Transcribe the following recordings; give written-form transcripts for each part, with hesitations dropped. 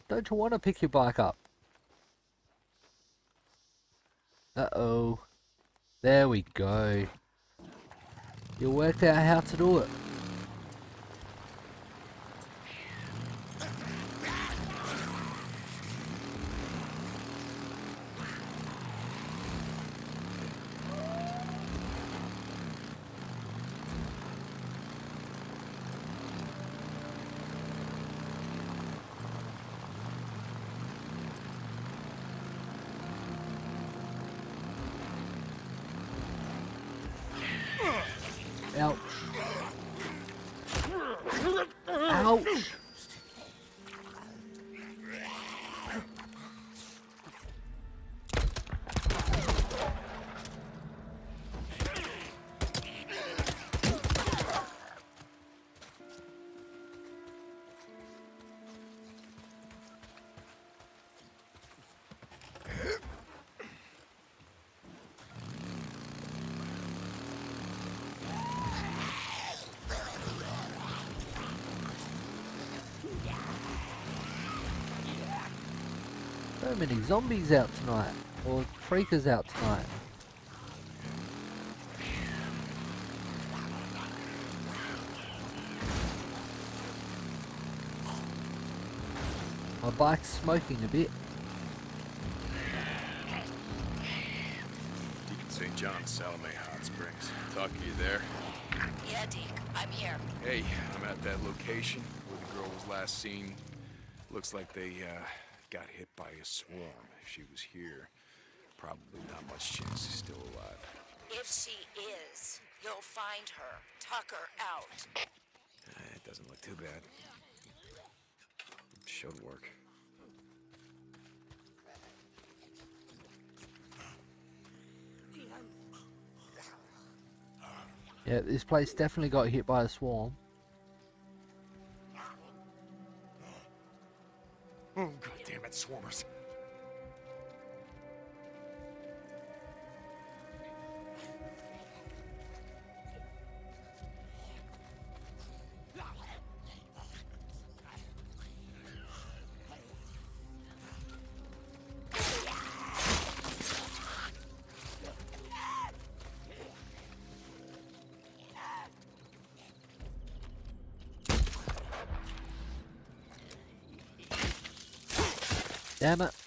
Don't you want to pick your bike up? Uh-oh. There we go. You worked out how to do it. Ouch. Ouch. So many zombies out tonight, or freakers out tonight. My bike's smoking a bit. Deacon St. John's, Salome Hot Springs. Talk to you there. Yeah, Deke, I'm here. Hey, I'm at that location where the girl was last seen. Looks like they, got hit by a swarm. If she was here, probably not much chance she's still alive. If she is, you'll find her. Tuck her out. It doesn't look too bad. Should work. Yeah, this place definitely got hit by a swarm. Oh, God damn it, swarmers. Damn it.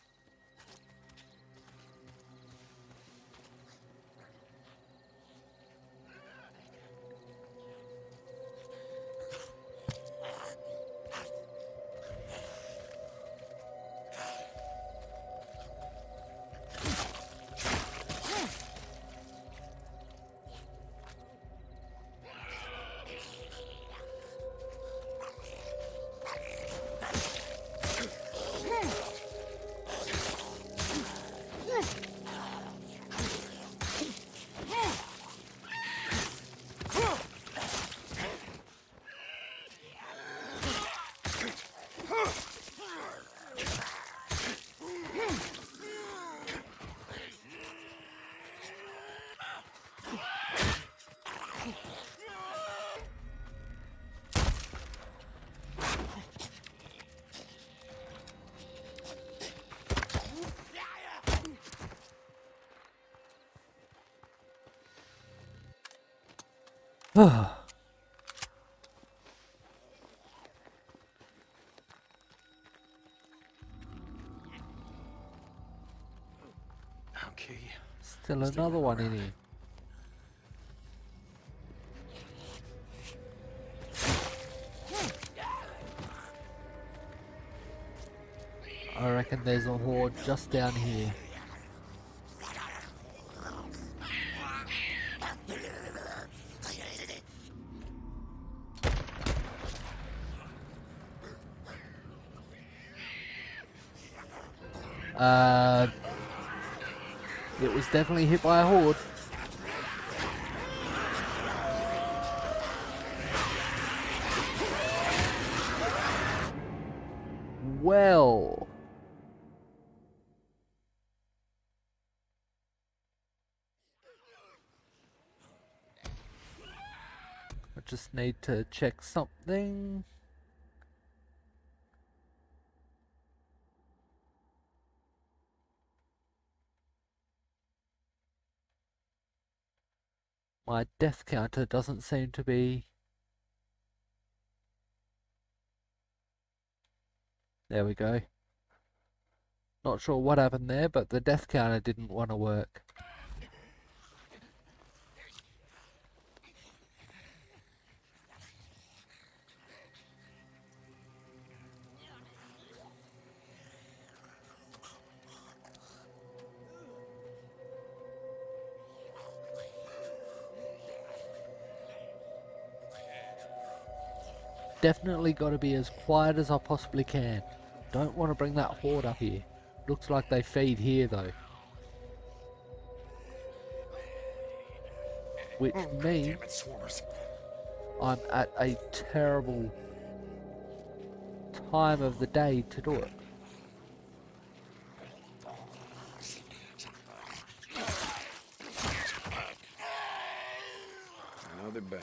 Okay. Still another one in here. I reckon there's a horde just down here. It was definitely hit by a horde. Well. I just need to check something. My death counter doesn't seem to be... There we go. Not sure what happened there, but the death counter didn't want to work. Definitely got to be as quiet as I possibly can. Don't want to bring that horde up here. Looks like they feed here though. Which means Damn it, swarmers. I'm at a terrible time of the day to do it. Another bounty.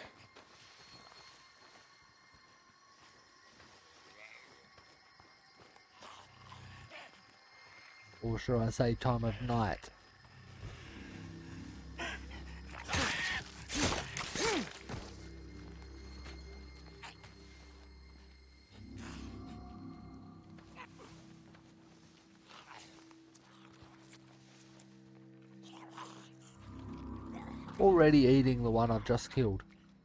Or should I say time of night? Already eating the one I've just killed.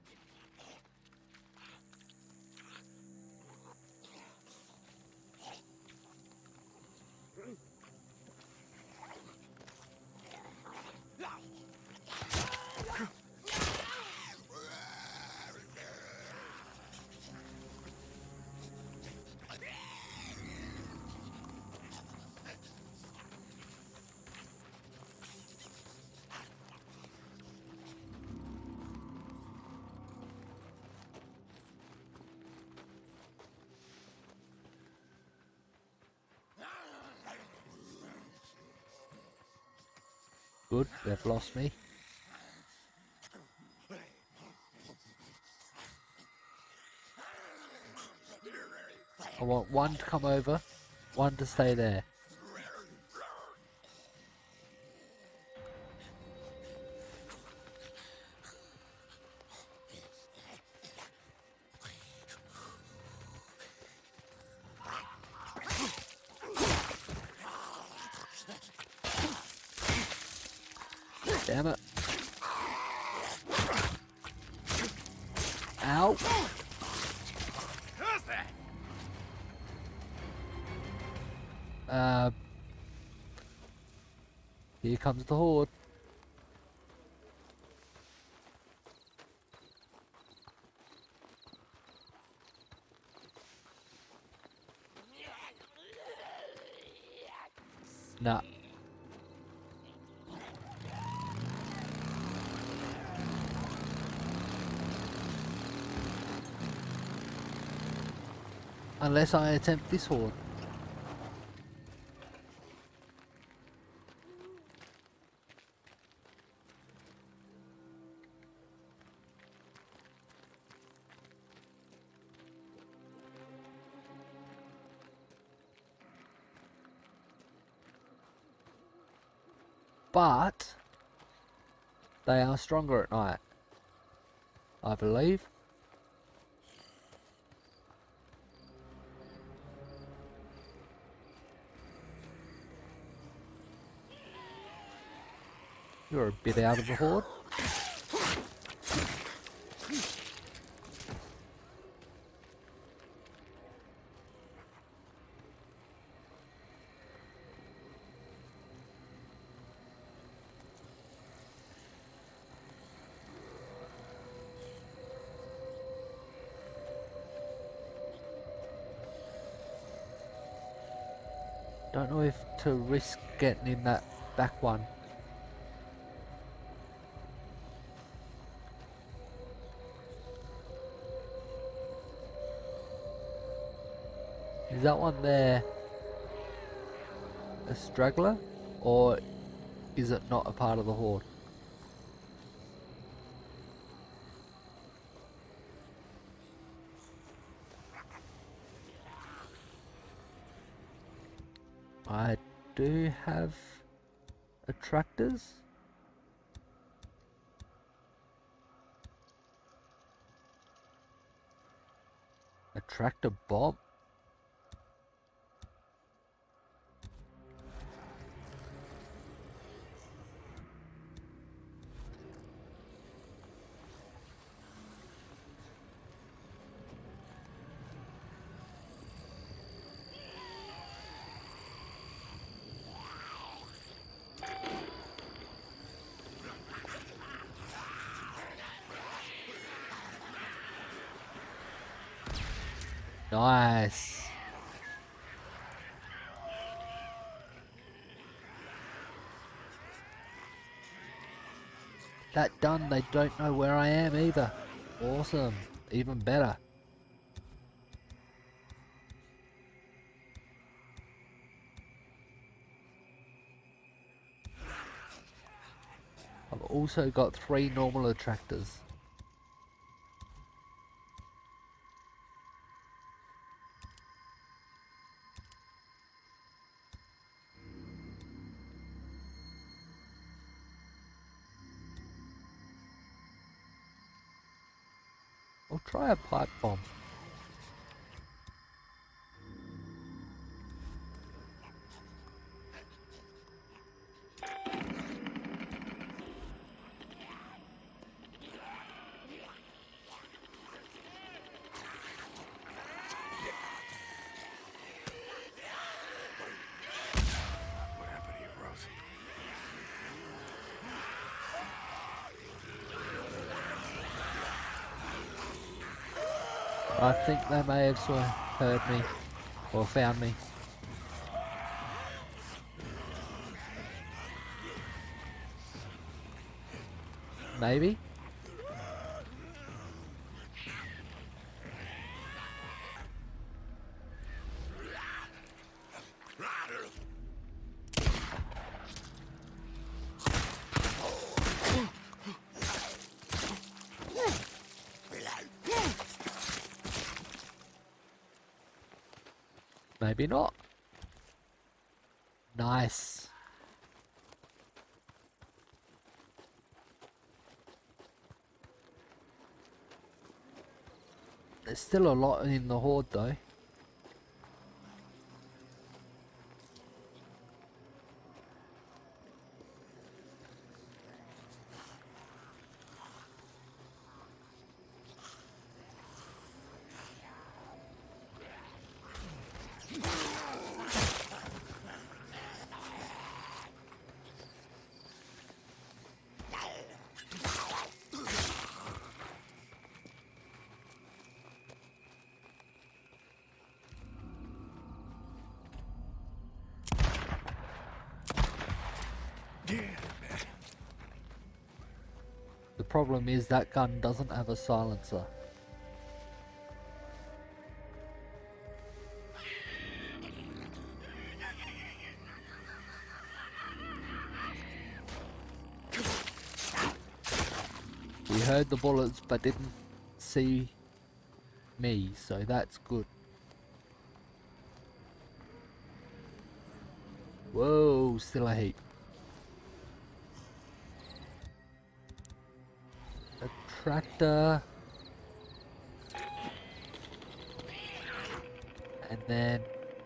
Good, they've lost me. I want one to come over, one to stay there. Damn it. Ow. How's that? Here comes the horde. Nah. Unless I attempt this horde. But they are stronger at night, I believe. You're a bit out of the horde. Don't know if to risk getting in that back one. Is that one there a straggler, or is it not a part of the horde? I do have attractors. A tractor bomb? Nice. That done, they don't know where I am either. Awesome. Even better. I've also got 3 normal attractors. I'll try a pipe bomb. What happened to you, Rose? I think they may have sort of heard me or found me. Maybe? Maybe not. Nice. There's still a lot in the horde though. The problem is that gun doesn't have a silencer. We heard the bullets but didn't see me, so that's good. Whoa, still a heap. A tractor. And then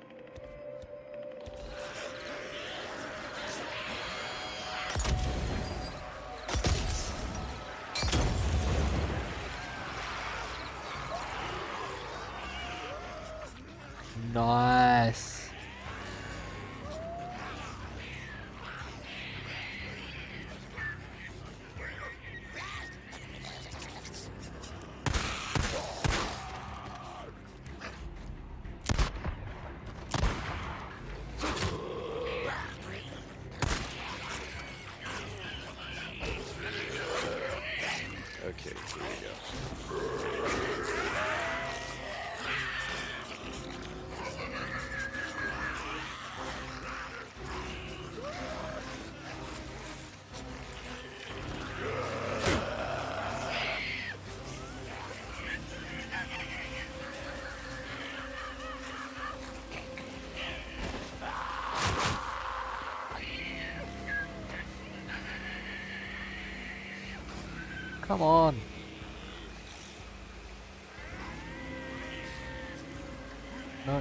nice. Okay, here we go. Come on. No.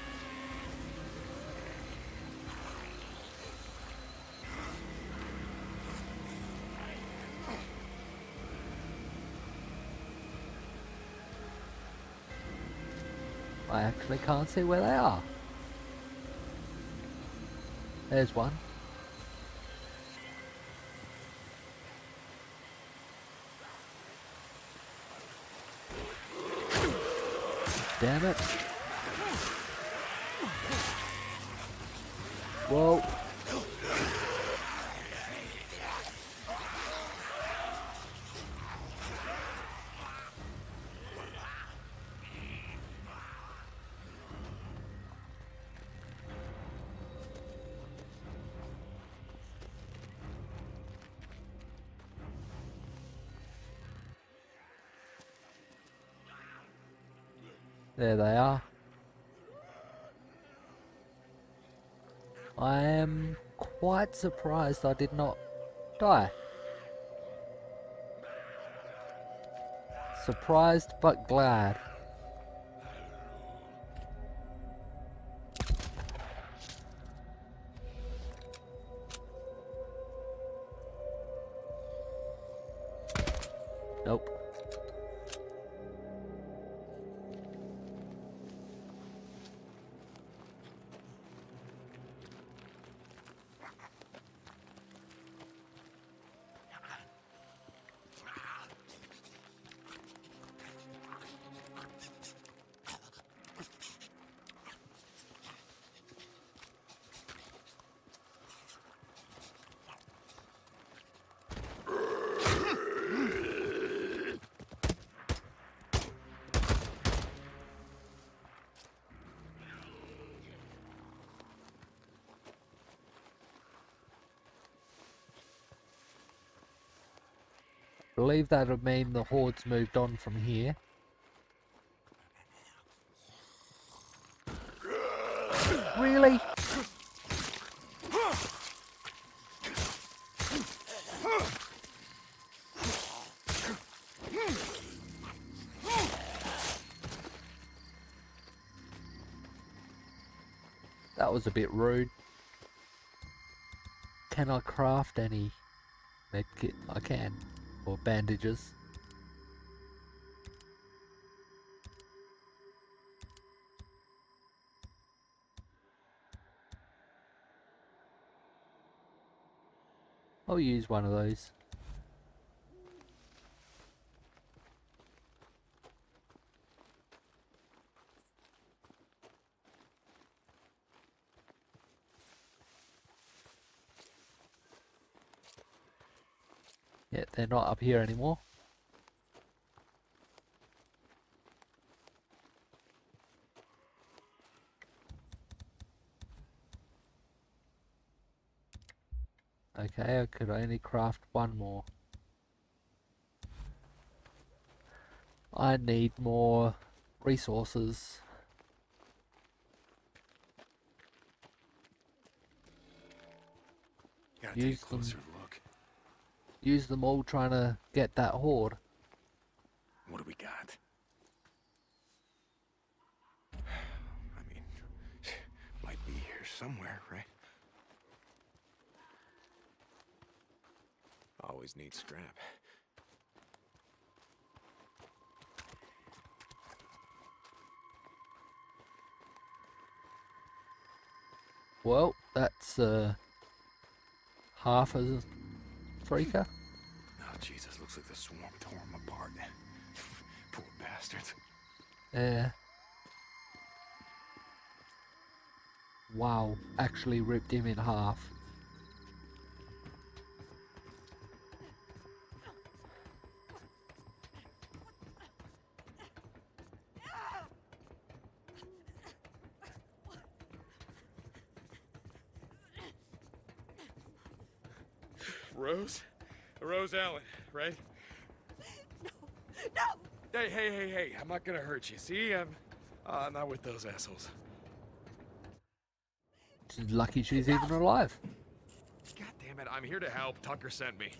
I actually can't see where they are. There's one. Damn it. Whoa. There they are. I am quite surprised I did not die. Surprised but glad. Nope. Believe that would mean the horde's moved on from here. Really? That was a bit rude. Can I craft any medkit? I can. Or bandages. I'll use one of those. Yeah, they're not up here anymore. Okay, I could only craft one more. I need more resources. Gotta take a closer look. Use them all trying to get that horde. What do we got? I mean, might be here somewhere, right? Always need scrap. Well, that's half a freaker. Oh, Jesus, looks like the swarm tore him apart. Poor bastards. Yeah. Wow, actually ripped him in half. Rose Allen, right? No! Hey, I'm not gonna hurt you. See, I'm not with those assholes. She's lucky she's even alive. God damn it, I'm here to help. Tucker sent me.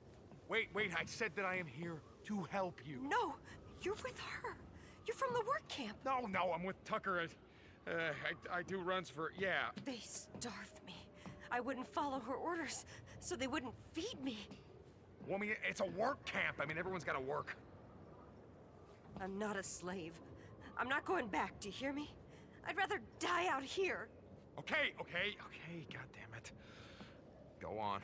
Wait, I said that I am here to help you. No! You're with her! You're from the work camp. No, I'm with Tucker. I do runs for, yeah. They starved me. I wouldn't follow her orders, so they wouldn't feed me. Well, I mean, it's a work camp. I mean, everyone's got to work. I'm not a slave. I'm not going back, do you hear me? I'd rather die out here. Okay, God damn it. Go on.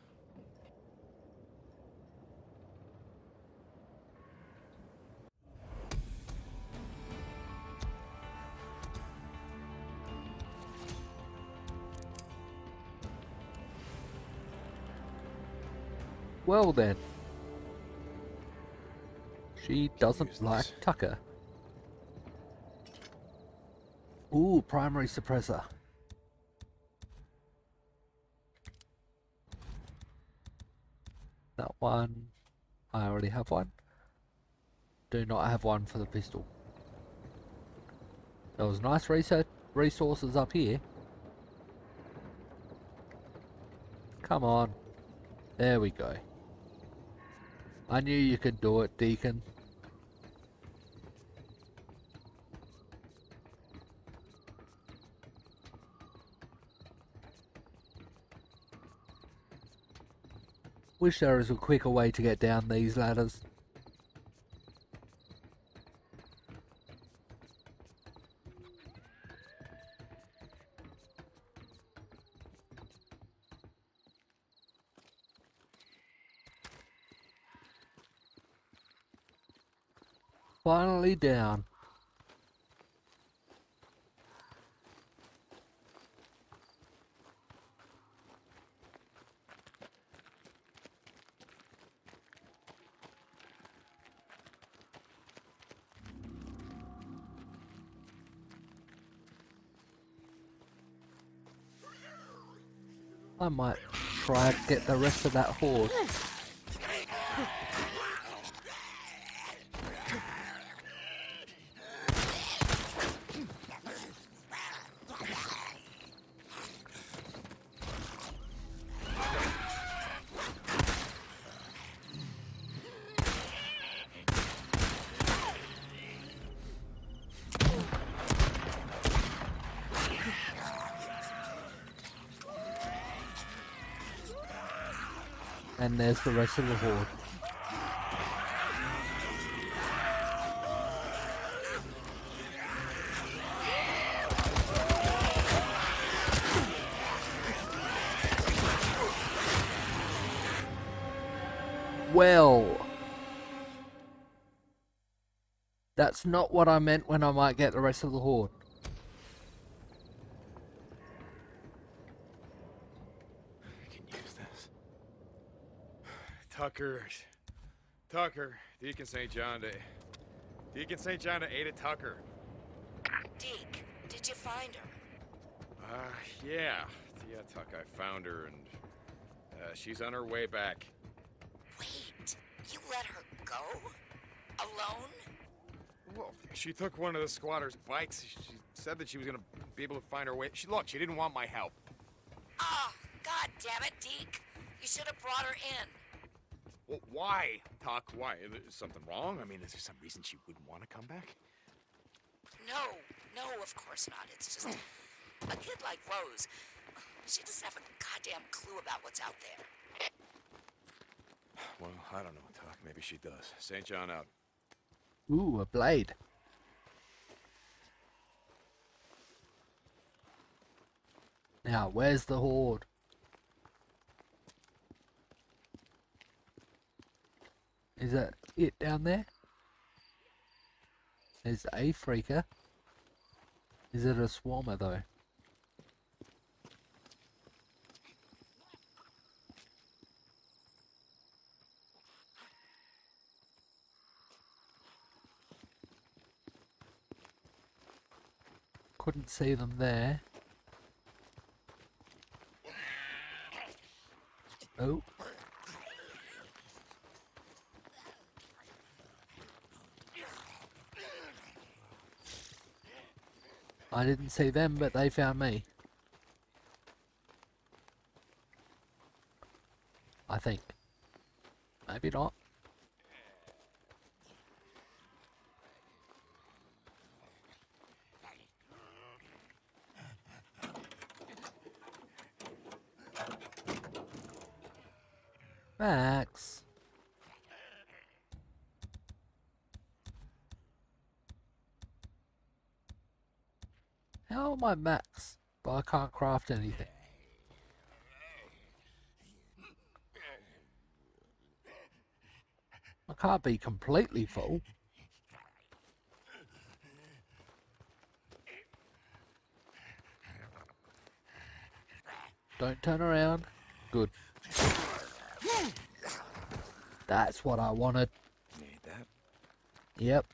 Well then. She doesn't like Tucker. Ooh, primary suppressor. That one. I already have one. Do not have one for the pistol. There was nice resources up here. Come on. There we go. I knew you could do it, Deacon. Wish there was a quicker way to get down these ladders. Finally down. I might try to get the rest of that horde. And there's the rest of the horde. Well, that's not what I meant when I might get the rest of the horde. I can use this. Tucker, Deacon St. John to Ada Tucker. Deke, did you find her? Yeah, Tuck, I found her, and she's on her way back. Wait, you let her go? Alone? Well, she took one of the squatters' bikes. She said that she was gonna be able to find her way. She didn't want my help. Ah, God damn it, Deke. You should have brought her in. Well, why, Tuck? Why? Is something wrong? I mean, is there some reason she wouldn't want to come back? No, of course not. It's just a kid like Rose. She doesn't have a goddamn clue about what's out there. Well, I don't know, Tuck. Maybe she does. St. John out. Ooh, a blade. Now, where's the horde? Is that it down there? There's a freaker. Is it a swarmer though? Couldn't see them there. Oh. I didn't see them, but they found me. I think. Maybe not. Max. How am I Max? But I can't craft anything. I can't be completely full. Don't turn around. Good. That's what I wanted. Need that? Yep.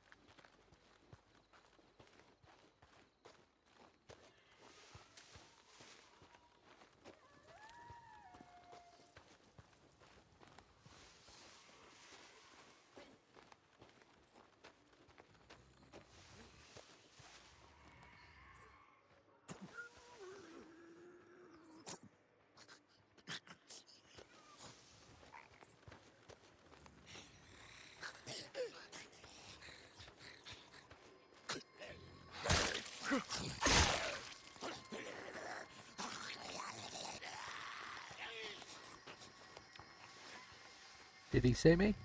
Did he see me?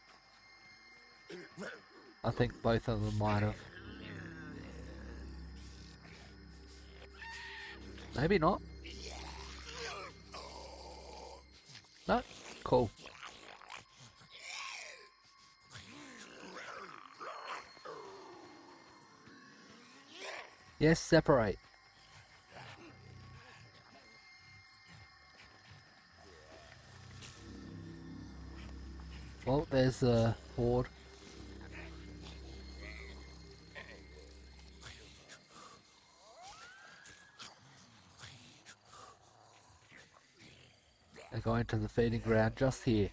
I think both of them might have. Maybe not. No? Cool. Yes, separate. Well, there's the horde. They're going to the feeding ground just here.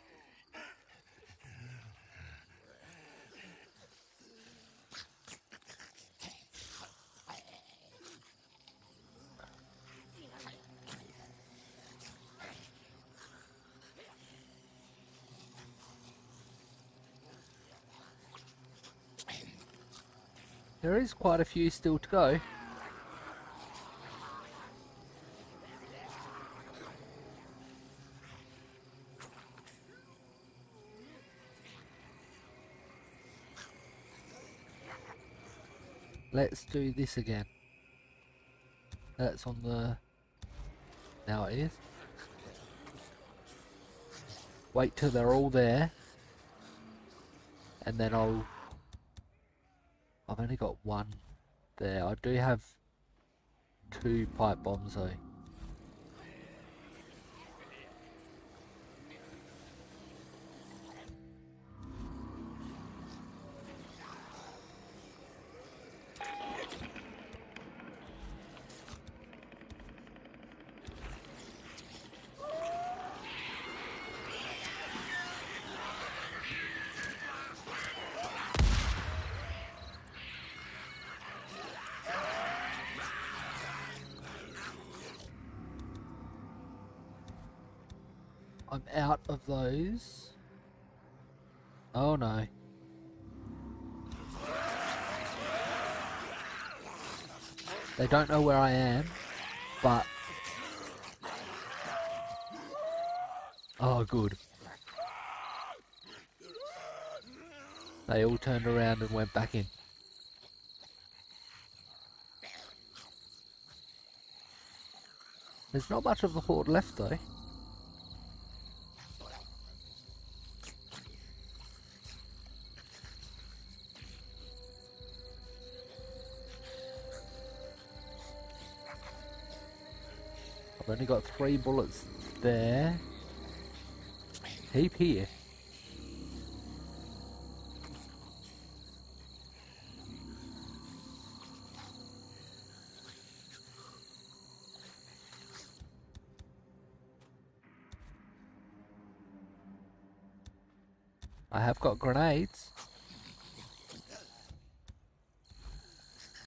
There is quite a few still to go. Let's do this again. That's on the... Now it is. Wait till they're all there. And then I've only got one there. I do have 2 pipe bombs though. I'm out of those. Oh no. They don't know where I am, but... Oh, good. They all turned around and went back in. There's not much of the horde left though. I've only got 3 bullets there. Heap here. I have got grenades.